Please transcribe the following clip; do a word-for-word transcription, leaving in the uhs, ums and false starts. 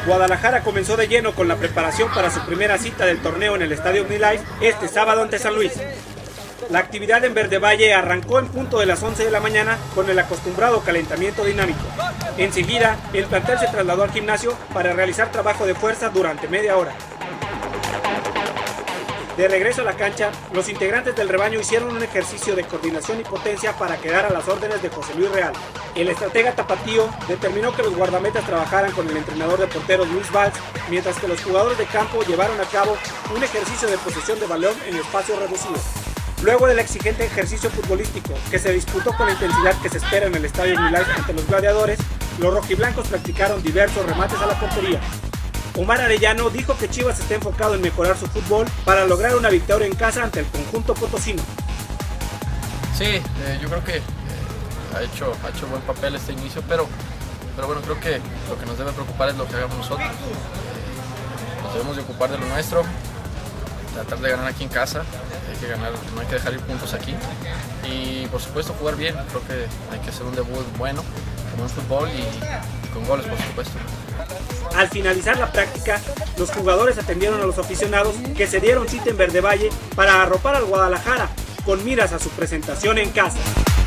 Guadalajara comenzó de lleno con la preparación para su primera cita del torneo en el Estadio OmniLife este sábado ante San Luis. La actividad en Verde Valle arrancó en punto de las once de la mañana con el acostumbrado calentamiento dinámico. Enseguida, el plantel se trasladó al gimnasio para realizar trabajo de fuerza durante media hora. De regreso a la cancha, los integrantes del rebaño hicieron un ejercicio de coordinación y potencia para quedar a las órdenes de José Luis Real. El estratega tapatío determinó que los guardametas trabajaran con el entrenador de porteros Luis Valls, mientras que los jugadores de campo llevaron a cabo un ejercicio de posesión de balón en espacios reducidos. Luego del exigente ejercicio futbolístico, que se disputó con la intensidad que se espera en el Estadio OmniLife ante los gladiadores, los rojiblancos practicaron diversos remates a la portería. Omar Arellano dijo que Chivas está enfocado en mejorar su fútbol para lograr una victoria en casa ante el conjunto potosino. Sí, eh, yo creo que eh, ha, hecho, ha hecho buen papel este inicio, pero, pero bueno, creo que lo que nos debe preocupar es lo que hagamos nosotros. Eh, nos debemos de ocupar de lo nuestro, tratar de ganar aquí en casa, hay que ganar, no hay que dejar ir puntos aquí y por supuesto jugar bien. Creo que hay que hacer un debut bueno, con buen fútbol y, y con goles, por supuesto. Al finalizar la práctica, los jugadores atendieron a los aficionados que se dieron cita en Verde Valle para arropar al Guadalajara con miras a su presentación en casa.